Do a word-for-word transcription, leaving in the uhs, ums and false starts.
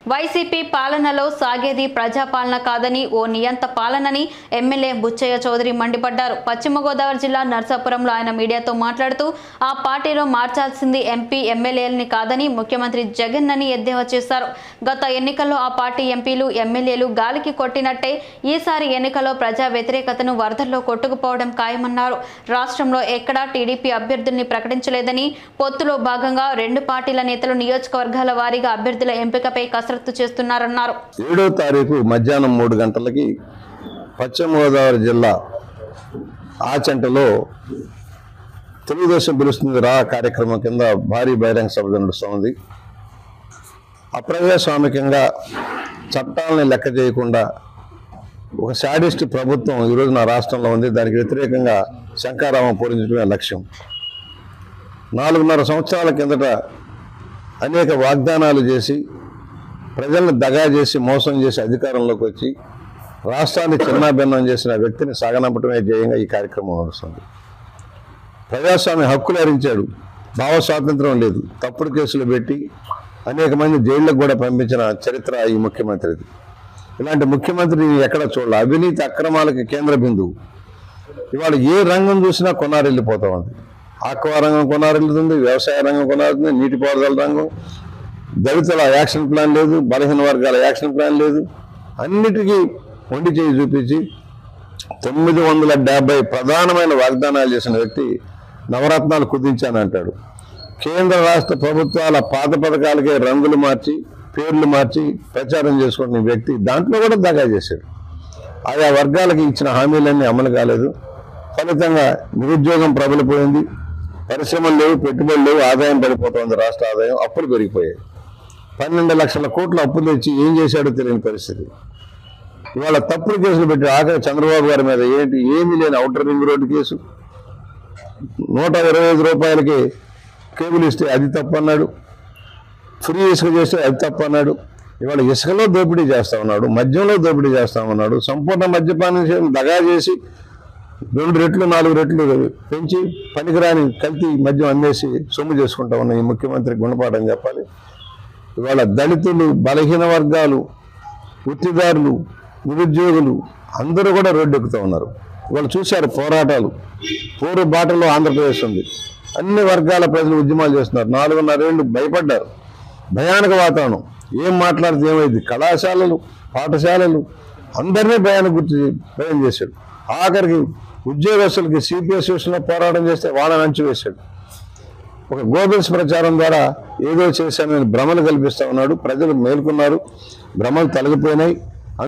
YCP పాలనలో సాగేది ప్రజాపాలన కాదని ఓ నియంత పాలనని ఎమ్మెల్యే బుచ్చయ్య చౌదరి మండిపడ్డారు. పశ్చిమ గోదావరి జిల్లా నర్సాపురంలో ఆయన మీడియాతో మాట్లాడుతూ ఆ పార్టీలో మార్చాల్సింది ఎంపీ ఎమ్మెల్యేలని కాదని ముఖ్యమంత్రి జగన్ అని ఎద్దేవా చేశారు. గత ఎన్నికల్లో ఆ పార్టీ ఎంపీలు ఎమ్మెల్యేలు గాలికి కొట్టినట్టే ఈసారి ఎన్నికల్లో ప్రజా వ్యతిరేకతను వరదల్లో కొట్టుకుపోవడం ఖాయమన్నారు. రాష్ట్రంలో ఎక్కడా టీడీపీ అభ్యర్థుల్ని ప్రకటించలేదని, పొత్తులో భాగంగా రెండు పార్టీల నేతలు నియోజకవర్గాల వారీగా అభ్యర్థుల ఎంపికపై కసరత్తు చేస్తున్నారన్నారు. ఏడో తారీఖు మధ్యాహ్నం మూడు గంటలకి పశ్చిమ గోదావరి జిల్లా ఆచంటలో తెలుగుదేశం పిలుస్తుంది రా కార్యక్రమం కింద భారీ బహిరంగ సభ నడుస్తోంది. అప్రజాస్వామికంగా చట్టాలని లెక్క చేయకుండా ఒక శాడిస్ట్ ప్రభుత్వం ఈరోజు నా రాష్ట్రంలో ఉంది. దానికి వ్యతిరేకంగా శంఖారావం పూరించడమే లక్ష్యం. నాలుగున్నర సంవత్సరాల కిందట అనేక వాగ్దానాలు చేసి ప్రజలను దగా చేసి మోసం చేసి అధికారంలోకి వచ్చి రాష్ట్రాన్ని చిన్నాభిన్నం చేసిన వ్యక్తిని సాగనంపటమే ధ్యేయంగా ఈ కార్యక్రమం నడుస్తుంది. ప్రజాస్వామ్య హక్కులు హరించాడు, భావ స్వాతంత్రం లేదు, తప్పుడు కేసులు పెట్టి అనేక మంది జైళ్ళకు కూడా పంపించిన చరిత్ర ఈ ముఖ్యమంత్రిది. ఇలాంటి ముఖ్యమంత్రిని ఎక్కడ చూడాలి. అవినీతి అక్రమాలకి కేంద్ర బిందువు. ఇవాళ ఏ రంగం చూసినా కొనారెళ్ళిపోతా ఉంది. ఆక్వా రంగం కొనారెళ్తుంది, వ్యవసాయ రంగం కొనారుతుంది, నీటిపారుదల రంగం, దళితుల యాక్షన్ ప్లాన్ లేదు, బలహీన వర్గాల యాక్షన్ ప్లాన్ లేదు. అన్నిటికీ వండి చేయి చూపించి తొమ్మిది వందల డెబ్బై ప్రధానమైన వాగ్దానాలు చేసిన వ్యక్తి నవరత్నాలు కుదించానంటాడు. కేంద్ర రాష్ట్ర ప్రభుత్వాల పాత పథకాలకే రంగులు మార్చి పేర్లు మార్చి ప్రచారం చేసుకున్న వ్యక్తి దాంట్లో కూడా దగా చేశాడు. ఆయా వర్గాలకి ఇచ్చిన హామీలన్నీ అమలు కాలేదు. ఫలితంగా నిరుద్యోగం ప్రబలిపోయింది, పరిశ్రమలు లేవు, పెట్టుబడులు లేవు, ఆదాయం పడిపోతుంది. రాష్ట్ర ఆదాయం అప్పులు పెరిగిపోయాయి. పన్నెండు లక్షల కోట్ల అప్పులు తెచ్చి ఏం చేశాడో తెలియని పరిస్థితి. ఇవాళ తప్పుడు కేసులు పెట్టి ఆఖరి చంద్రబాబు గారి మీద ఏంటి ఏమీ లేని ఔటర్ రింగ్ రోడ్డు కేసు, నూట ఇరవై ఐదు రూపాయలకి కేబుల్ ఇస్తే అది తప్పన్నాడు, ఫ్రీ ఇసుక చేస్తే అది తప్పన్నాడు. ఇవాళ ఇసుకలో దోపిడీ చేస్తా ఉన్నాడు, మద్యంలో దోపిడీ చేస్తా ఉన్నాడు. సంపూర్ణ మద్యపానం దగా చేసి రెండు రెట్లు నాలుగు రెట్లు పెంచి పనికిరాని కల్తీ మద్యం అమ్మేసి సొమ్ము చేసుకుంటా ఉన్న ఈ ముఖ్యమంత్రి గుణపాఠం చెప్పాలి. ఇవాళ దళితులు, బలహీన వర్గాలు, వృత్తిదారులు, నిరుద్యోగులు అందరూ కూడా రోడ్డు ఎక్కుతూ ఉన్నారు. ఇవాళ చూశారు పోరాటాలు. పూర్వ బాటలో ఆంధ్రప్రదేశ్ ఉంది. అన్ని వర్గాల ప్రజలు ఉద్యమాలు చేస్తున్నారు. నాలుగున్నరేళ్లు భయపడ్డారు. భయానక వాతావరణం. ఏం మాట్లాడితే ఏమైంది? కళాశాలలు, పాఠశాలలు అందరినీ భయానికి గుర్తు భయం చేశాడు. ఆఖరికి ఉద్యోగస్తులకి సిపిఎస్ విషయంలో పోరాటం చేస్తే వాళ్ళని అంచివేశాడు. ఒక గోబెల్స్ ప్రచారం ద్వారా ఏదో చేశానని భ్రమలు కల్పిస్తూ ఉన్నాడు. ప్రజలు మేల్కొన్నారు, భ్రమలు తొలగిపోయినాయి.